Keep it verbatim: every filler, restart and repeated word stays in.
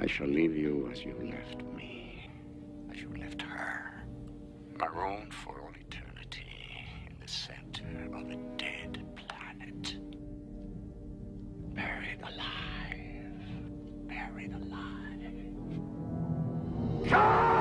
I shall leave you as you left me, as you left her, marooned for all eternity in the center of a dead planet. Buried alive, buried alive.